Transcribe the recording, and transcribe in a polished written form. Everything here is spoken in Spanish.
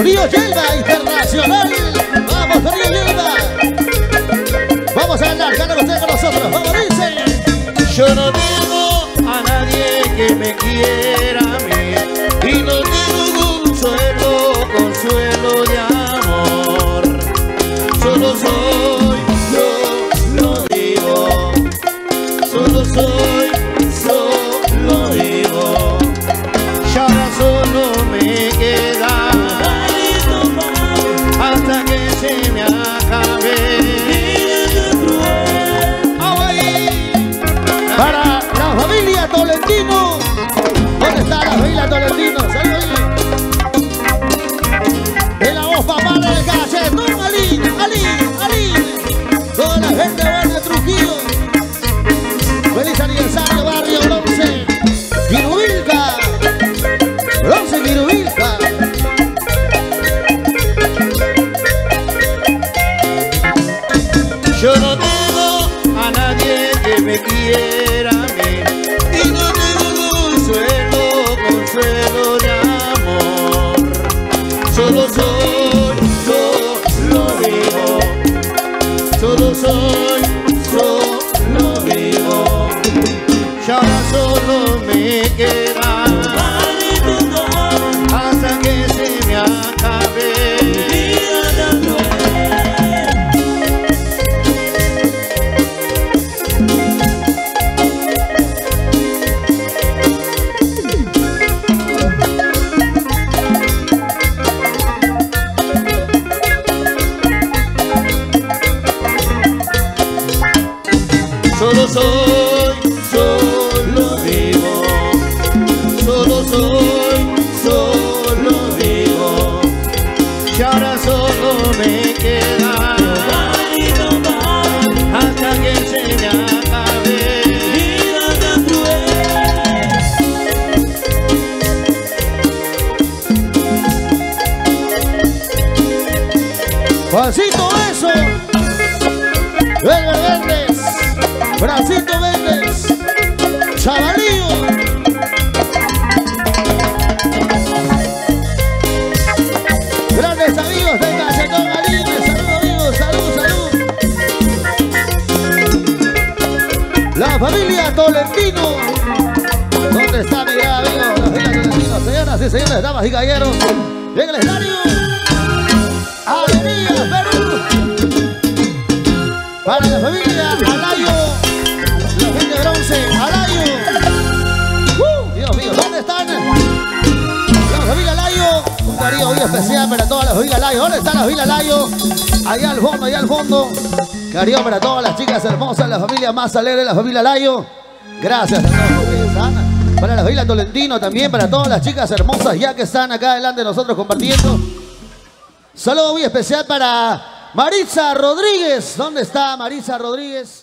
Río Yelva Internacional. Vamos, Río Yelva. Vamos a ganar, ganan ustedes con nosotros. Vamos, dice. Yo no tengo a nadie que me quiera a mí y no tengo consuelo de amor. Solo soy, yo lo digo. Solo soy, solo digo. Y ahora solo me queda hasta que se me acabe. Para la familia Tolentino. ¿Dónde está la familia Tolentino? ¡Salud! De la voz papá del Cachetón, Ali. Toda la gente buena de Trujillo. Feliz aniversario, barrio Bronce. Quirubilca. Bronce Quirubilca. Yo no tengo a nadie que me quiera a mí y no tengo consuelo de amor. Solo soy, solo digo. Solo soy, solo digo. Y ahora solo me queda hasta que se me acabe. Solo soy, solo digo. Solo soy, solo digo. Y ahora solo me queda hasta que se me acabe. Juancito, eso. Verdes. Bracito Méndez, Chavalío. Grandes amigos del Cachetón Aline. Salud, amigos, salud. La familia Tolentino. ¿Dónde está mi gran amigo? La familia Tolentino. Señoras y señores, damas y caballeros, en el escenario, Avenida Perú. Para la familia Alayo. La gente de Bronce, Alayo. Dios mío, ¿dónde están? La familia Alayo. Un cariño muy especial para toda la familia Alayo. ¿Dónde está la familia Alayo? Allá al fondo. Cariño para todas las chicas hermosas, la familia más alegre, la familia Alayo. Gracias a todos ustedes, Ana. Para la familia Tolentino también, para todas las chicas hermosas ya que están acá delante de nosotros compartiendo. Saludo muy especial para Maritza Rodríguez. ¿Dónde está Maritza Rodríguez?